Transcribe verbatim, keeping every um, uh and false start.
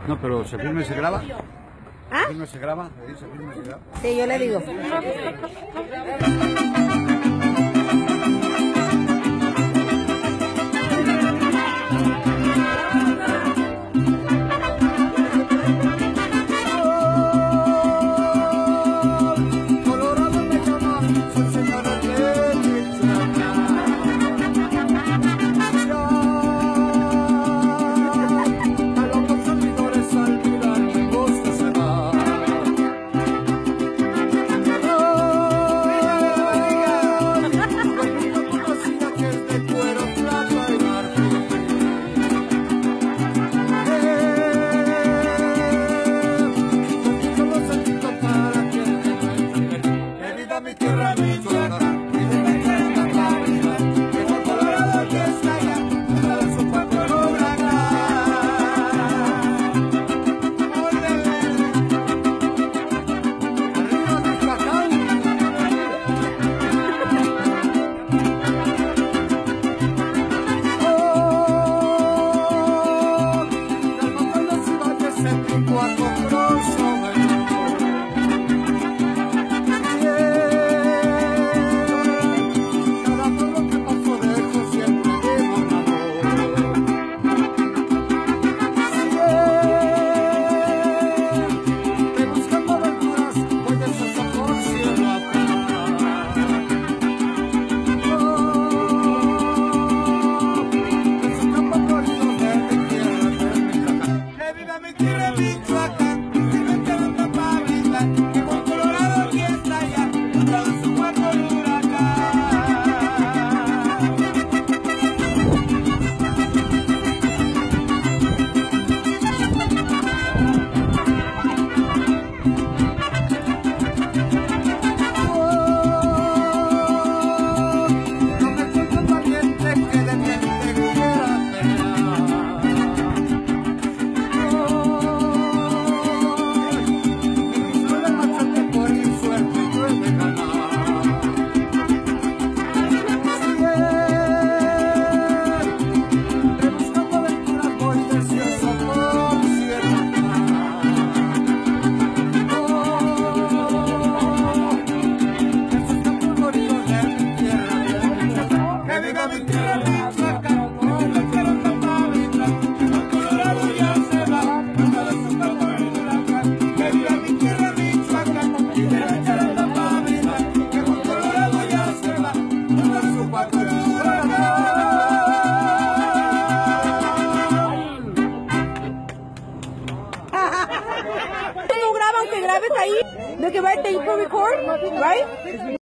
No, pero ¿se filma y se graba? ¿Ah? ¿Se filma y se graba? ¿Se filma y se graba? Sí, yo le digo. No graban, que grabes ahí. Look at right there, you can record, right?